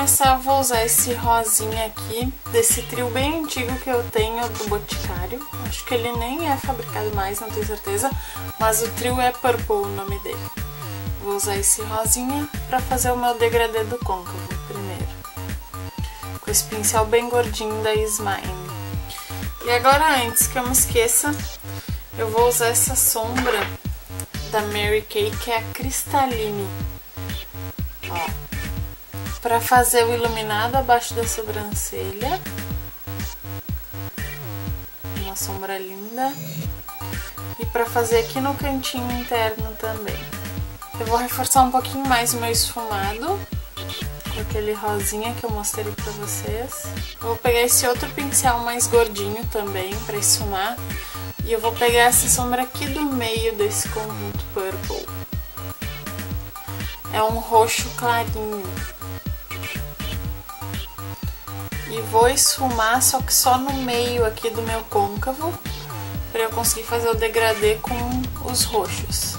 começar, eu vou usar esse rosinha aqui, desse trio bem antigo que eu tenho do Boticário. Acho que ele nem é fabricado mais, não tenho certeza, mas o trio é Purple o nome dele. Vou usar esse rosinha pra fazer o meu degradê do côncavo primeiro. Com esse pincel bem gordinho da Smile. E agora, antes que eu me esqueça, eu vou usar essa sombra da Mary Kay, que é a Crystalline. Ó, pra fazer o iluminado abaixo da sobrancelha. Uma sombra linda. E pra fazer aqui no cantinho interno também. Eu vou reforçar um pouquinho mais o meu esfumado com aquele rosinha que eu mostrei pra vocês. Eu vou pegar esse outro pincel mais gordinho também pra esfumar. E eu vou pegar essa sombra aqui do meio desse conjunto Purple. É um roxo clarinho. E vou esfumar, só que só no meio aqui do meu côncavo, pra eu conseguir fazer o degradê com os roxos.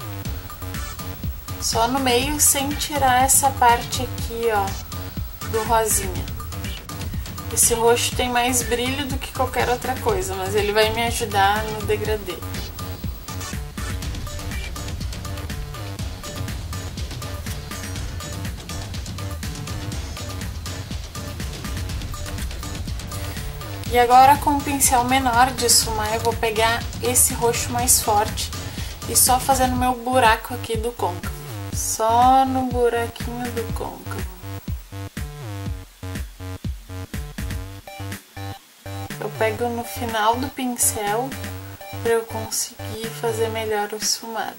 Só no meio, sem tirar essa parte aqui, ó, do rosinha. Esse roxo tem mais brilho do que qualquer outra coisa, mas ele vai me ajudar no degradê. E agora, com um pincel menor de esfumar, eu vou pegar esse roxo mais forte e só fazer no meu buraco aqui do côncavo. Só no buraquinho do côncavo. Eu pego no final do pincel para eu conseguir fazer melhor o esfumado.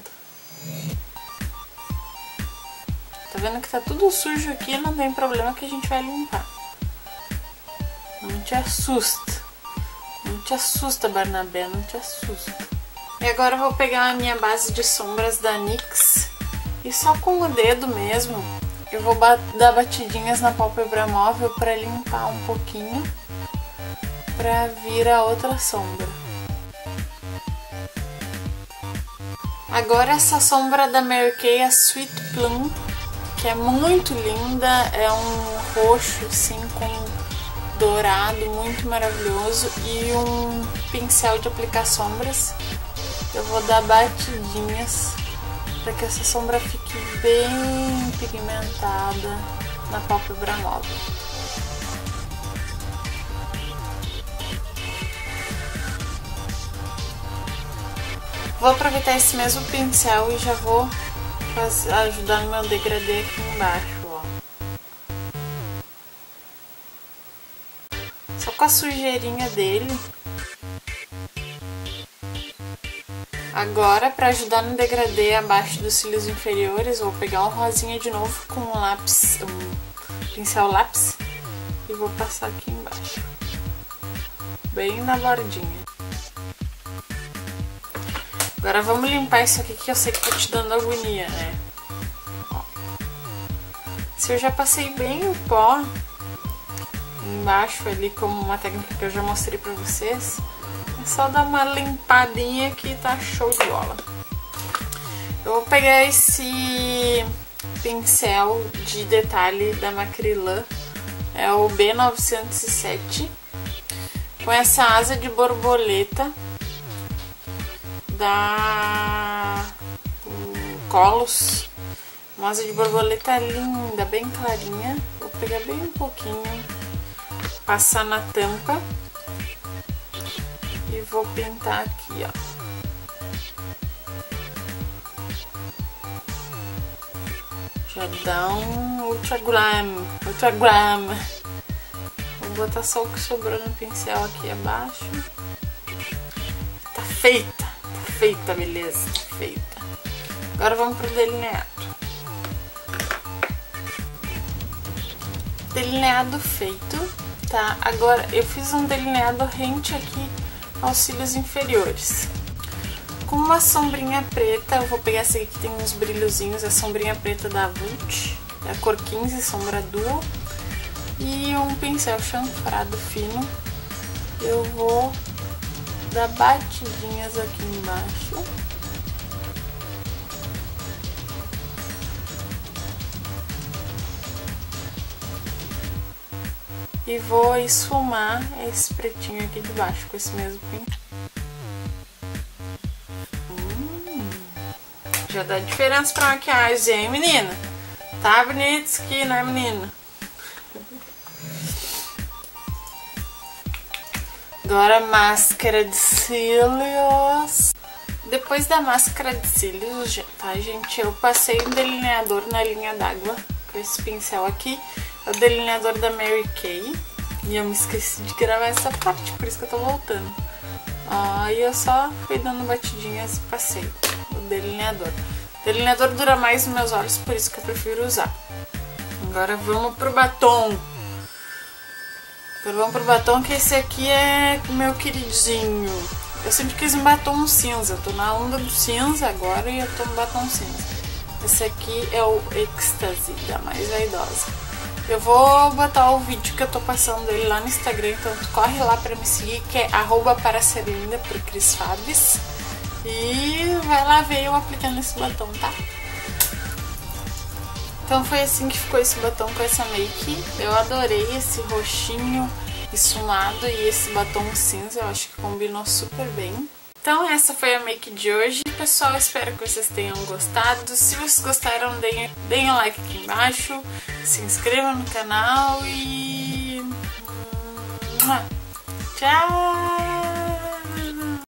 Tá vendo que tá tudo sujo aqui? Não tem problema que a gente vai limpar. Não te assusta. Não te assusta, Barnabé, não te assusta. E agora eu vou pegar a minha base de sombras da NYX e só com o dedo mesmo eu vou dar batidinhas na pálpebra móvel para limpar um pouquinho, para vir a outra sombra. Agora essa sombra da Mary Kay, a Sweet Plum, que é muito linda, é um roxo assim com dourado, muito maravilhoso, e um pincel de aplicar sombras. Eu vou dar batidinhas para que essa sombra fique bem pigmentada na pálpebra móvel. Vou aproveitar esse mesmo pincel e já vou ajudar no meu degradê aqui embaixo, ó. Só com a sujeirinha dele. Agora, para ajudar no degradê abaixo dos cílios inferiores, vou pegar um rosinha de novo com um lápis, um pincel lápis, e vou passar aqui embaixo, bem na bordinha. Agora vamos limpar isso aqui que eu sei que tá te dando agonia, né? Ó. Se eu já passei bem o pó embaixo ali, como uma técnica que eu já mostrei pra vocês, é só dar uma limpadinha que tá show de bola. Eu vou pegar esse pincel de detalhe da Macrylan, é o B907, com essa asa de borboleta da Colos, uma asa de borboleta linda, bem clarinha. Vou pegar bem um pouquinho, passar na tampa e vou pintar aqui, ó. Já dá um ultra glam. Vou botar só o que sobrou no pincel aqui abaixo. Tá feita, beleza, tá feita. Agora vamos pro delineado. Delineado feito, tá? Agora eu fiz um delineado rente aqui aos cílios inferiores. Com uma sombrinha preta, eu vou pegar essa aqui que tem uns brilhozinhos, a sombrinha preta da Vult, é a cor 15, sombra duo, e um pincel chanfrado fino. Eu vou dar batidinhas aqui embaixo. e vou esfumar esse pretinho aqui de baixo com esse mesmo pincel. Já dá diferença pra maquiagem, hein, menina? Tá bonito isso aqui, né, menina? Agora máscara de cílios. Depois da máscara de cílios, tá, gente? Eu passei um delineador na linha d'água com esse pincel aqui. É o delineador da Mary Kay. E eu me esqueci de gravar essa parte, por isso que eu tô voltando. Aí eu só fui dando batidinhas e passei o delineador. O delineador dura mais nos meus olhos, por isso que eu prefiro usar. Agora vamos pro batom. Agora vamos pro batom, que esse aqui é meu queridinho. Eu sempre quis um batom cinza. Eu tô na onda do cinza agora e eu tô no batom cinza. Esse aqui é o Ecstasy, da Mais Vaidosa. Eu vou botar o vídeo que eu tô passando dele lá no Instagram, então corre lá pra me seguir, que é @paraserlinda pro Cris Fabs. E vai lá ver eu aplicando esse batom, tá? Então foi assim que ficou esse batom com essa make. Eu adorei esse roxinho esfumado e esse batom cinza, eu acho que combinou super bem. Então essa foi a make de hoje. Pessoal, espero que vocês tenham gostado. Se vocês gostaram, deem um like aqui embaixo, se inscrevam no canal e... tchau!